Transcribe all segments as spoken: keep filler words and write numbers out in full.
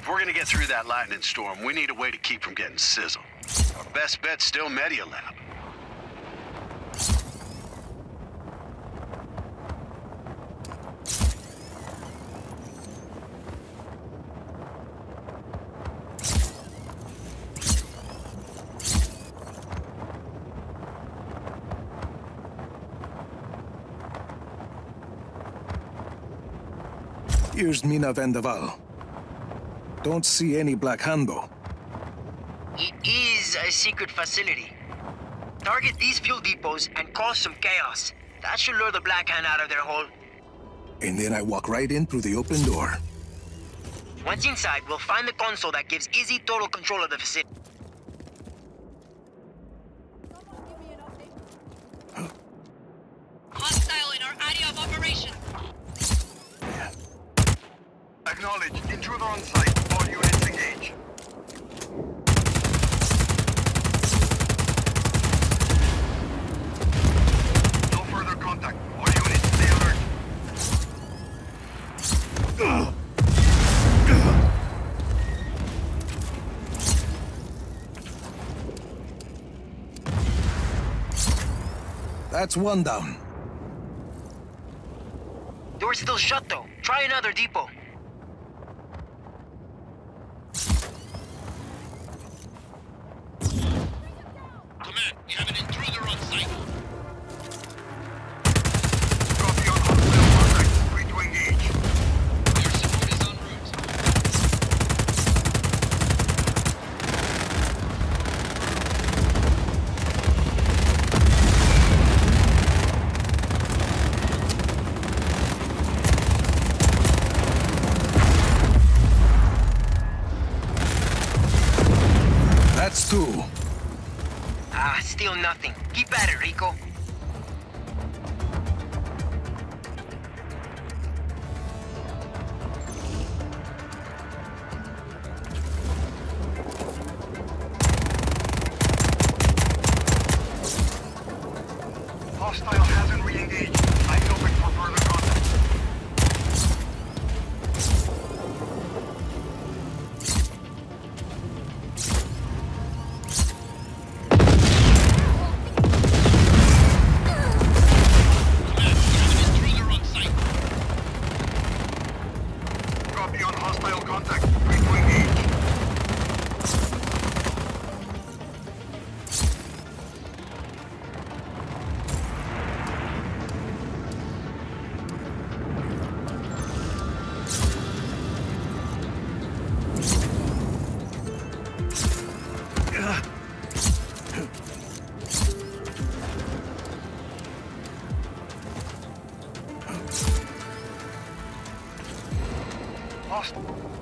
If we're gonna get through that lightning storm, we need a way to keep from getting sizzled. Our best bet's still Medialab. Here's Mina Vendaval. Don't see any Black Hand, though. It is a secret facility. Target these fuel depots and cause some chaos. That should lure the Black Hand out of their hole. And then I walk right in through the open door. Once inside, we'll find the console that gives Izzy total control of the facility. Hostile in our area of operation. Acknowledge. Intruder on site. All units engage. No further contact. All units stay alert. That's one down. Door's still shut though. Try another depot. Command, we have an intruder on site. Copy on hostile contact. Free to engage. Your support is en route. That's two. Ah, still nothing. Keep at it, Rico. Hostile hasn't re-engaged. Eyes open for further contact. Copy on hostile contact. Free to engage. Hostile.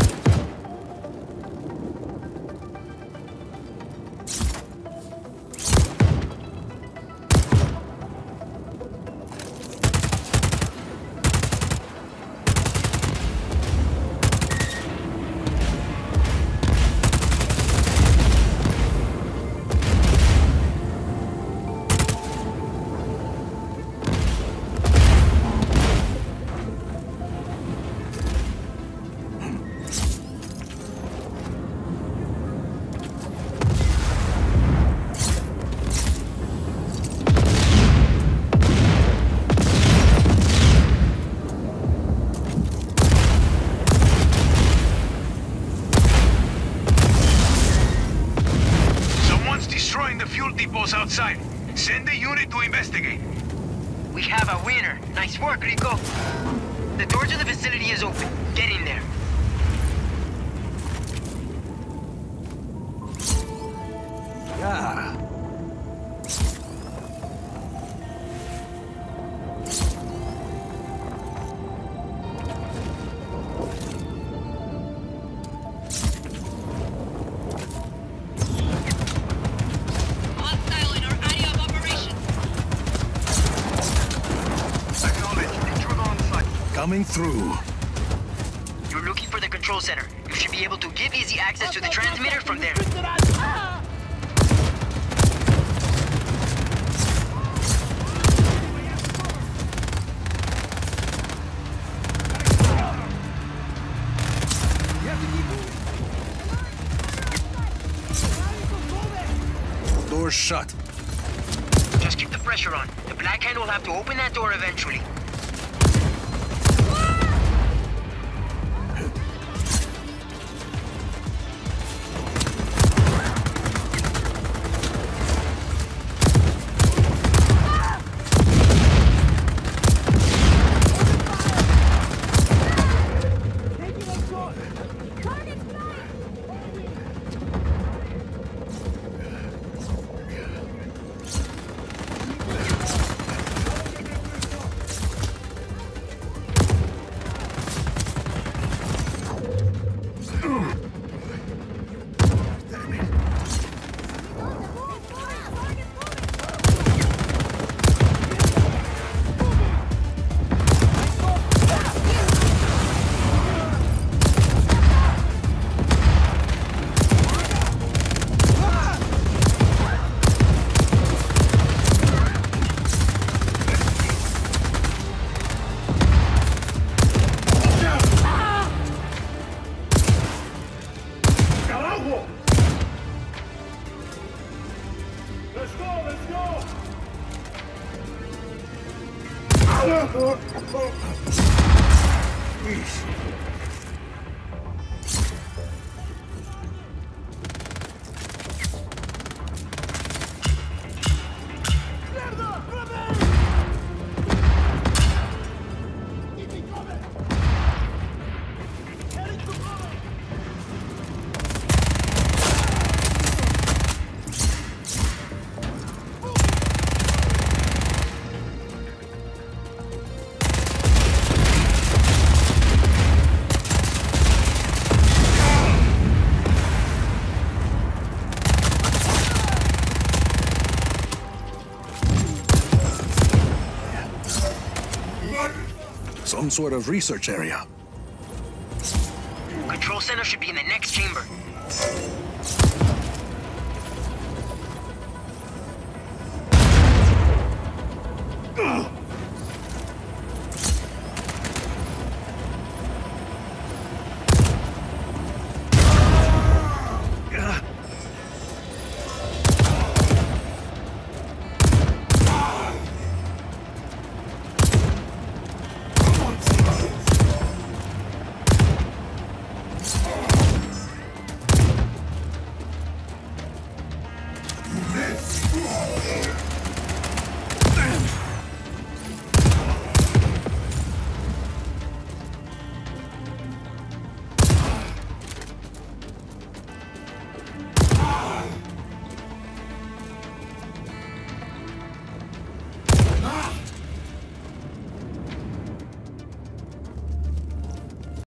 Destroying the fuel depots outside. Send a unit to investigate. We have a winner. Nice work, Rico. The door to the facility is open. Get in there. Yeah. Hostile in our area of operation. Acknowledge. Intruder on site. Coming through. You're looking for the control center. You should be able to give Izzy access to the transmitter from there. shut. Just keep the pressure on. The Black Hand will have to open that door eventually. Some sort of research area. Control center should be in the next chamber. Ugh.